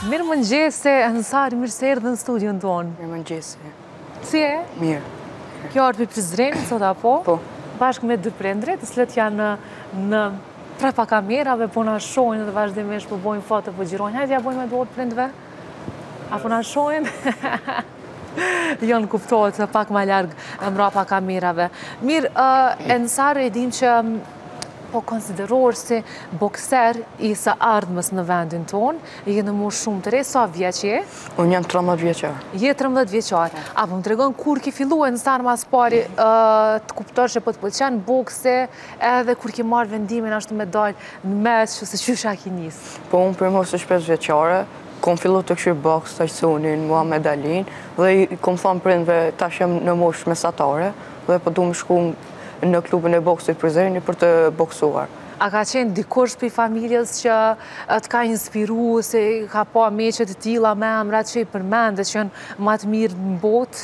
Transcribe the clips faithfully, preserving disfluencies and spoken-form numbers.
Mirë më ngjese, Ensar, mirë se erdhe në studion tonë. Mirë më ngjese. Si e? Mirë. Kjo është për Prizrenit, sot apo? Po. Bashkë me dy prindrit, të cilët janë në trapa kamerave, po na shohin dhe vazhdimisht po bojnë foto, po gjirojnë. Hajde ja bojnë me duart prindve? Apo na shohin? Janë kuptohet pak ma largë mrapa kamerave. Mirë, Ensar e dim që po konsiderohet si bokser i së ardhmës në vendin tonë, je në moshë shumë të re, sa vjeç je? Unë jam tridhjetë vjeçar. Je tridhjetë vjeçar. Apo më tregon kur ki filluar Ensar mas pari të kuptosh që po të pëlqen bokse, edhe kur ki marrë vendimin ashtu me dalë në mes, që se qysha ki nis? Po unë për mos është pesë vjeçare, kom fillu të këshir boks të Ajsonin, Muhammed Alin, dhe i kom thonë prindve tash jam në moshë mesatare, dhe po du më shku në klubin e boksit Prizrenit për të boksuar. A ka qenë dikush për familjes që të ka inspiru, se ka pa meqet të tilla me emrat që i përmende, që janë më të mirë në botë,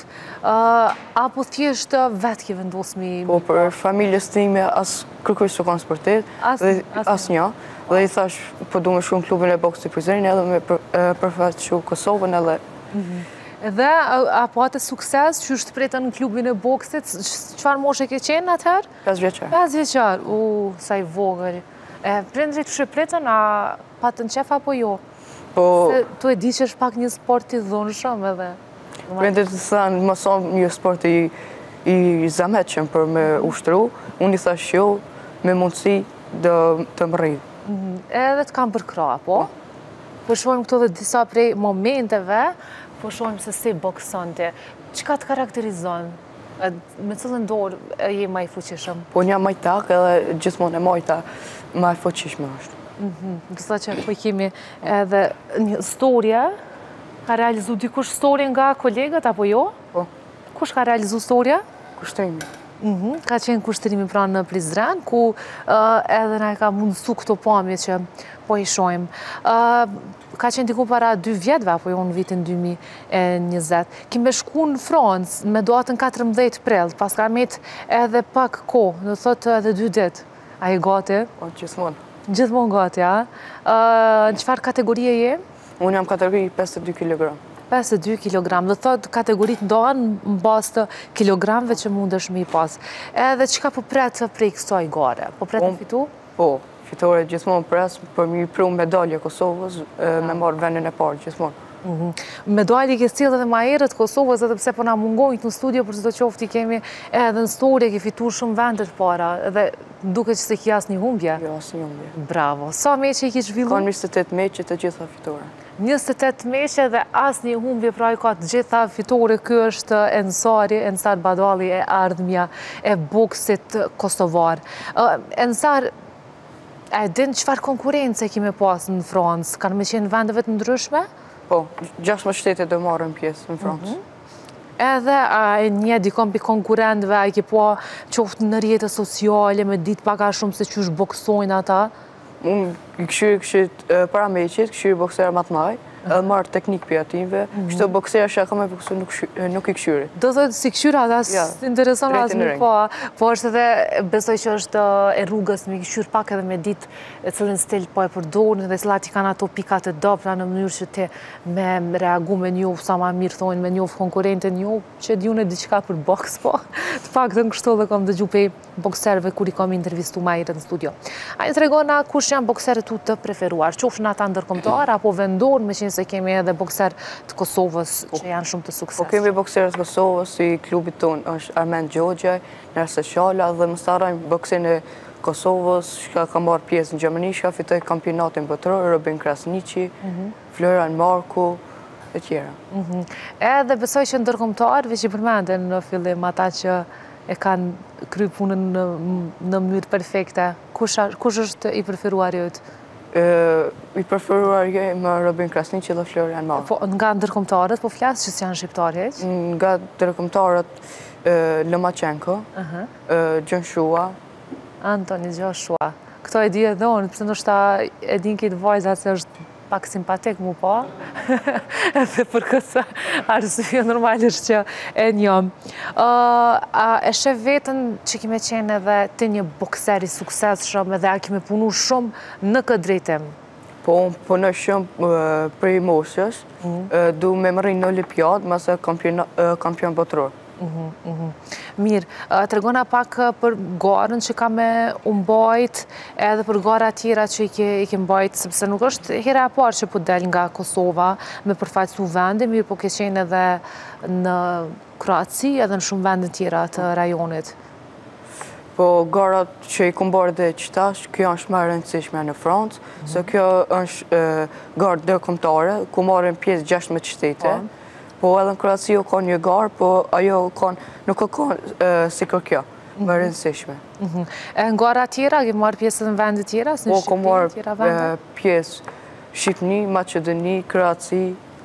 apo thjesht vetë ke vendosur mi... Po për familjes time as kërkuj së kanë sportet, as një, dhe i thash po du më shku në klubin e boksit Prizrenit edhe me përfaqësu Kosovën edhe... Dhe apo atë sukses që është pretën në klubin e boksit, qëfar moshe ke qenë atëherë? pesë vjeçar. pesë vjeçar, u, sa i vogël. Prindrit që pretën, a patën qef apo jo? Po... Se tu e di që është pak një sport i dhunshëm edhe. Prindrit të thanë, më son një sport i zametshëm për me ushtru, unë i thash jo, me mundësi të më rridh. Edhe të kam përkra, po? Po shohim këto dhe disa prej momenteve, po shohim se si boksonte. Çka të karakterizon? Me cilën dorë je më i fuqishëm? Po një majtak edhe gjithmonë e majta më e fuqishme është. Dësa që po kemi edhe një storje, ka realizu dikush storje nga kolegët, apo jo? Po. Kush ka realizu storje? Kushtrimi. Ka qenë kushtrimi pra në Prizren, ku edhe na ka mundësu këto pamje që po i shojmë. Ka qenë diku para dy vjetëve, apo jo në vitin dy mijë e njëzet. Kime shku në Francë me datën katërmbëdhjetë prill, pas ka met edhe pak ko, në thotë edhe dy ditë. A i gati? Po, gjithmonë. Gjithmonë gati, a? Në qëfar kategorie je? Unë jam kategori pesëdhjetë e dy kilogram. pesëdhjetë e dy kilogram, dhe thotë kategorit ndohen në bas të kilogramve që mundesh me i pas. Edhe qëka po pretë prej kësaj gare? Po pretë në fitu? Po, fitore gjithmonë pres për mi pru medalje Kosovës, me marrë vendin e parë gjithmonë. Medalje ke cilë edhe ma erët Kosovës, edhe pse po na mungojnë në studio, për çdo qoftë i kemi edhe në storje, ke fitu shumë vendet para, edhe duke që se ki asë një humbje. Jo, asë një humbje. Bravo. Sa meqe i ki zhvillu? Ka njëzet e tetë meqe të gjitha fitore. njëzet e tetë meqe dhe asë një humbje, pra i ka të gjitha fitore. Ky është Ensari, Ensar Badalli, e ardhmja e boksit kosovar. Ensar, e din qëfar konkurence kime pasë në Francë? Kanë me qenë vendeve të ndryshme? Po, gjashtë shtete do marrën pjesë në Francë. Edhe a e një dikon për konkurentve, a i ke po qoftë në rjetët sociale, me ditë paka shumë se që është boksojnë ata? Unë i këshyri këshyrit para meqit, këshyri boksera matë maj, edhe marrë teknik për ative, kështë boksera që ka me boksu nuk i këshyri. Do të si këshyra, da së intereson asë më po, po është edhe, besoj që është e rrugës me këshyr pak edhe me ditë e cilin stil po e përdorën, dhe cilat i kanë ato pikat e dopra në mënyrë që te me reagu me njov, sa ma mirë thojnë, me njov konkurente njov, që di unë e diqka për boks, po, të pak të në kështu dhe kom dëgju pe bokserve kur i kom intervistu ma irë në studio. A një të regona kush janë bokserët tu të preferuar, qofsh në ata ndërkombëtar, apo vendor, me qenë se kemi edhe bokser të Kosovës që janë shumë të sukses. Po kemi bokserët të Kosovës, si klubit tonë është Armen Gjogjaj, Nerse Shala, dhe më starajmë boksin e Kosovës, që ka marrë pjesë në Gjermani, që ka fitoj kampionatin botëror, Robin Krasniqi, Floran Marku, e tjera. Edhe besoj që ndërkombëtarëve që përmenden në fillim ata që e kanë kry punën në mënyrë perfekte, kush është i preferuar jëtë? I preferuar je më Robin Krasniqi dhe Florian Marku. Nga ndërkombëtarët, po flasë që si janë shqiptarë heq? Nga ndërkombëtarët Lomachenko, Gjonshua. Antoni Gjonshua. Këto e di edhe unë, pëse nështë e din këtë vajzat se është pak simpatik mu pa, edhe për kësa arsye normalisht që e njëm. A e shef vetën që kime qenë edhe të një bokseri suksesshëm edhe a kime punu shumë në këtë drejtim? Po, unë punoj shumë prej moshës, du me më rrinë në Olimpiadë, mëse kampion botror. Mirë, të regona pak për garën që ka me umbajt edhe për gara tjera që i ke mbajt, sepse nuk është hera e parë që po del nga Kosova me përfaqësu vendi, mirë po ke qenë edhe në Kroaci edhe në shumë vendin tjera të rajonit. Po, garat që i kumbarë dhe qëtash, kjo është më rëndësishme në Francë, se kjo është garë dërkombëtare, ku marrin pjesë gjashtëmbëdhjetë shtete. Po edhe në Kroaci o ka një garë, po ajo nuk o ka si kër kjo, më rëndësishme. E në gara tjera, ke marrë pjesë në vendet tjera? Po, ka marrë pjesë Shqipni, Macedoni, Kroaci,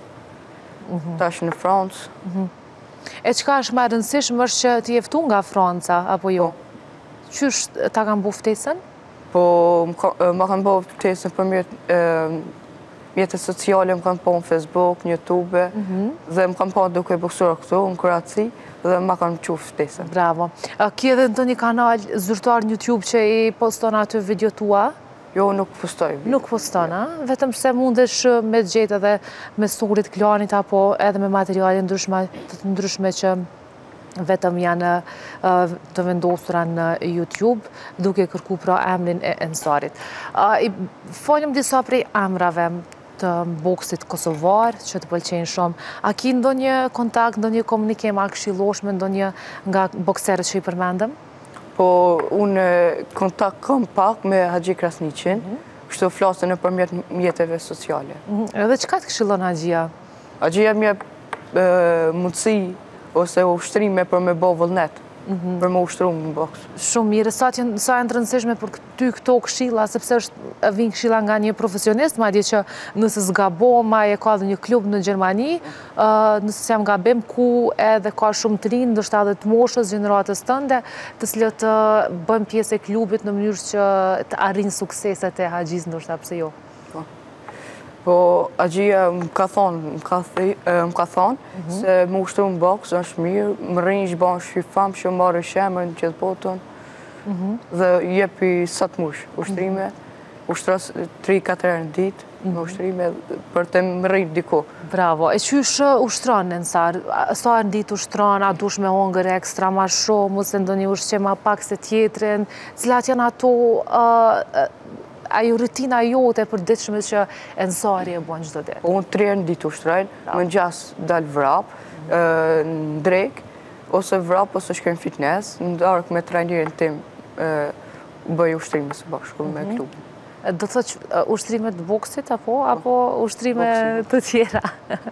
tash në Francë. E qka është më rëndësishme është që ti jeftu nga Franca, apo jo? Qysh ta kanë bu ftesën? Po, ma kanë bu ftesën për mjetët sociale, më kanë po në Facebook, në YouTube, dhe më kanë po duke buksura këtu, në Kroaci, dhe ma kanë qu ftesën. Bravo. Ki edhe në të një kanal zyrtar në YouTube që i poston aty video tua? Jo, nuk postoj. Nuk poston, a? Vetëm se mundesh me gjetë edhe me storit klanit, apo edhe me materiale ndryshme që vetëm janë të vendosura në YouTube, duke kërku pra emrin e Ensarit. Folim disa prej emrave të boksit kosovar, që të pëlqenë shumë. A ki ndo një kontakt, ndo një komunikim a këshiloshme, ndo një nga bokserët që i përmendëm? Po, unë kontakt kam pak me Haxhi Krasniqin, kështu flasën në përmjet mjetëve sociale. Edhe qëka të këshilon Haxhia? Haxhia mje mundësi ose ushtrime për me bo vullnet, për me ushtru në boks. Shumë mire, sa e në rëndësishme për ty këto këshilla, sepse është vinë këshilla nga një profesionist, ma di që nëse zgabo, ma e ka dhe një klub në Gjermani, nëse se jam gabim, ku edhe ka shumë të rinë, ndështë edhe të moshës, gjeneratës tënde, të cilët të bëjmë pjesë e klubit në mënyrë që të arrinë sukseset e Haxhis, ndështë apse jo. Po, Haxhia më ka thonë, më ka thonë, se më ushtru në boks është mirë, më rinjë që banë shqifam, që marrë shemër në qëtë botën, dhe jepi satë mush, ushtrime, ushtras tri katër herë në ditë, me ushtrime, për të më rinjë diko. Bravo, e qysh ushtranë në nësar? Sa në ditë ushtranë, a dush me hongër ekstra ma shumë, ose ndo një ushqe ma pak se tjetërin, cilat janë ato ajo rutina jote për ditëshme që Ensari e bën çdo ditë? Unë tri herë në ditë ushtrojnë, më ngjas dal vrap, në drek, ose vrap, ose shkojnë fitness, në darkë me trajnerin tim bëj ushtrime së bashku me klubin. Do të thotë ushtrimet të boksit, apo apo ushtrime të tjera?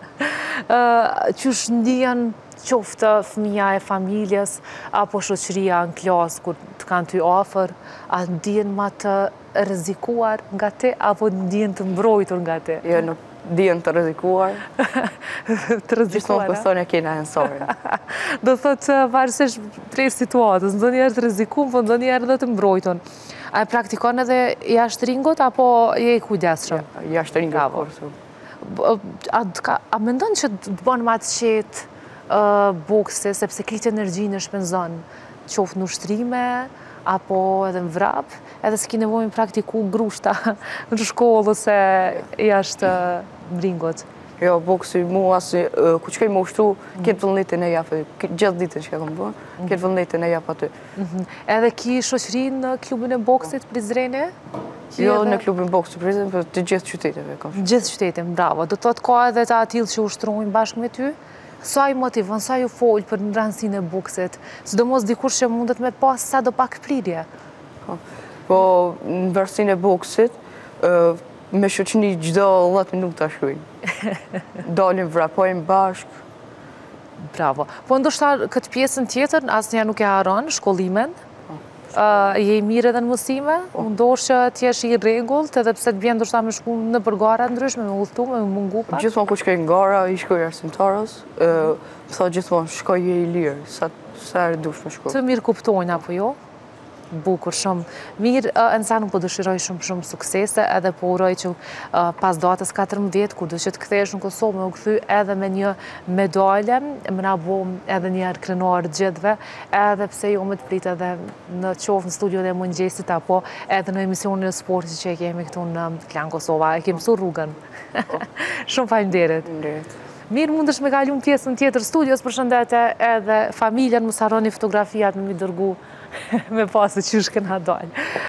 Qysh ndihen qoftë fëmija e familjes, apo shoqëria në klasë, kur të kanë ty afër, a ndihen ma të rrezikuar nga ti, apo ndihen të mbrojtur nga ti? Jo, nuk ndihen të rrezikuar. Të rrezikuar, Gjithmonë po thonë e kena Ensarin. Do thotë varësisht prej situatës, ndonjëherë të rrezikuar, po ndonjëherë edhe të mbrojtur. A e praktikon edhe jashtë ringut, apo je i kujdesshëm? Jashtë ringut, A mendon që të bënë ma të qetë boksi, sepse kitë energji në shpenzon, qoftë në ushtrime, apo edhe në vrap, edhe s'ki nevojnë praktiku grushta në shkollë ose jashtë ringut? Jo, boksi mu asë, ku që kej më ushtru, këtë vëllnetin e japë, gjithë ditën që e kam bërë, këtë vëllnetin e japë aty. Edhe ki shoqërinë në klubin e boksit Prizreni? Jo, në klubin boksit Prizreni, për të gjithë qyteteve. Gjithë qytetim, bravo. Do të të ka edhe ta atil që ushtrujnë bashkë me ty? Sa i motivon, sa ju folë për në rëndësinë e boksit? Sidomos dikur që mundet me pas sa do pak prirje? Po, në rëndësinë e boksit, me shoqëni gjdo dhjetë minuta shkujnë. Dalim vrapojmë bashkë. Bravo. Po ndoshta këtë pjesën tjetër, asë nja nuk e haron, shkollimen, je i mirë edhe në mësime, ndoshtë që t'jesh i regullt, edhe pse të bjen ndoshta me shku në përgara ndryshme, me ullëtu, me mungu pak? Gjithmonë ku shkoj në gara, i shkoj arsimtarës, më tha gjithmonë shkoj je i lirë, sa e dush me shkoj. Të mirë kuptojnë, apo jo? bukur, shumë mirë. Nësa nuk po dëshiroj shumë shumë suksese, edhe po uroj që pas datës katërmbëdhjetë, kur do që të kthesh në Kosovë, me u kthy edhe me një medalje, më na bo edhe një herë krenar gjithve, edhe pse jo me të prit edhe në qofë në studio dhe mëngjesit, apo edhe në emisionin e sportit që e kemi këtu në Klan Kosova. E kemi mësu rrugën. Shumë faleminderit. Mirë, mundesh me kalu në pjesën tjetër studios, për shëndete edhe familjen, mos harroni fotografiat me mi dërgu me pasë që shkëna dalë.